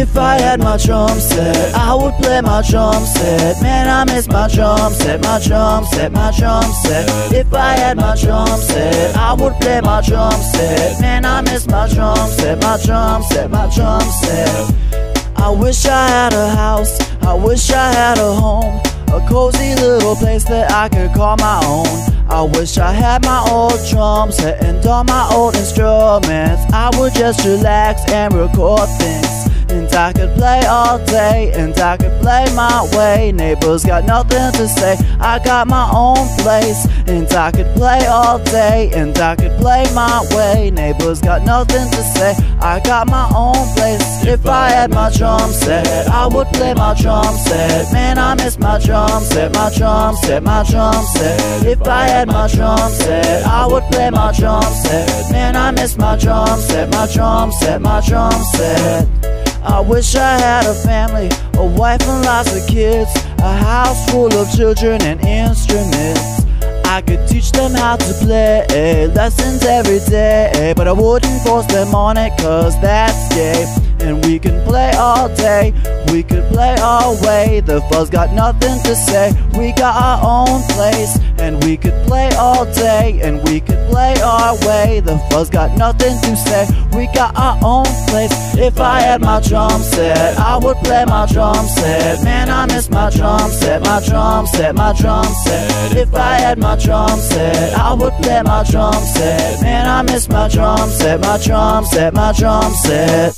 If I had my drum set, I would play my drum set. Man, I miss my drum set, my drum set, my drum set. If I had my drum set, I would play my drum set. Man, I miss my drum set, my drum set, my drum set. I wish I had a house, I wish I had a home, a cozy little place that I could call my own. I wish I had my old drum set and all my old instruments. I would just relax and record things, and I could play all day, and I could play my way. Neighbors got nothing to say, I got my own place, and I could play all day, and I could play my way. Neighbors got nothing to say, I got my own place. If I had my drum set, I would play my drum set. Man, I miss my drum set, my drum set, my drum set. If I had my drum set, I would play my drum set. Man, I miss my drum set, my drum set, my drum set. I wish I had a family, a wife and lots of kids, a house full of children and instruments. I could teach them how to play lessons every day, but I wouldn't force them on it, cause that's gay. And we can play all day, we could play all way. The fuzz got nothing to say, we got our own place, and we could play all day, and we could play our way. The fuzz got nothing to say, we got our own place. If I had my drum set, I would play my drum set. Man, I miss my drum set, my drum set, my drum set. If I had my drum set, I would play my drum set. Man, I miss my drum set, my drum set, my drum set.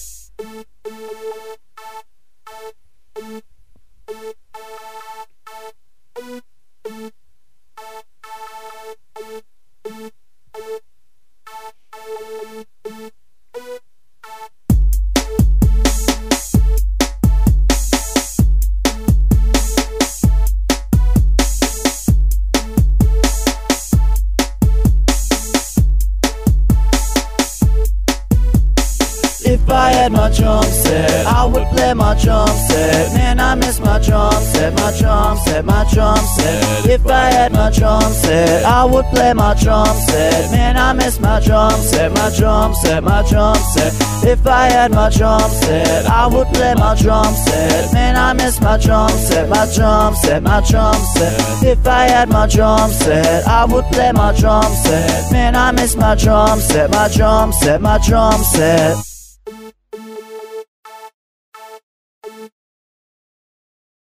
If I had my drum set, I would play my drum set. Man, I miss my drum set, my drum set, my drum set. If I had my drum set, I would play my drum set. Man, I miss my drum set, my drum set, my drum set. If I had my drum set, I would play my drum set. Man, I miss my drum set, my drum set, my drum set. If I had my drum set, I would play my drum set. Man, I miss my drum set, my drum set, my drum set.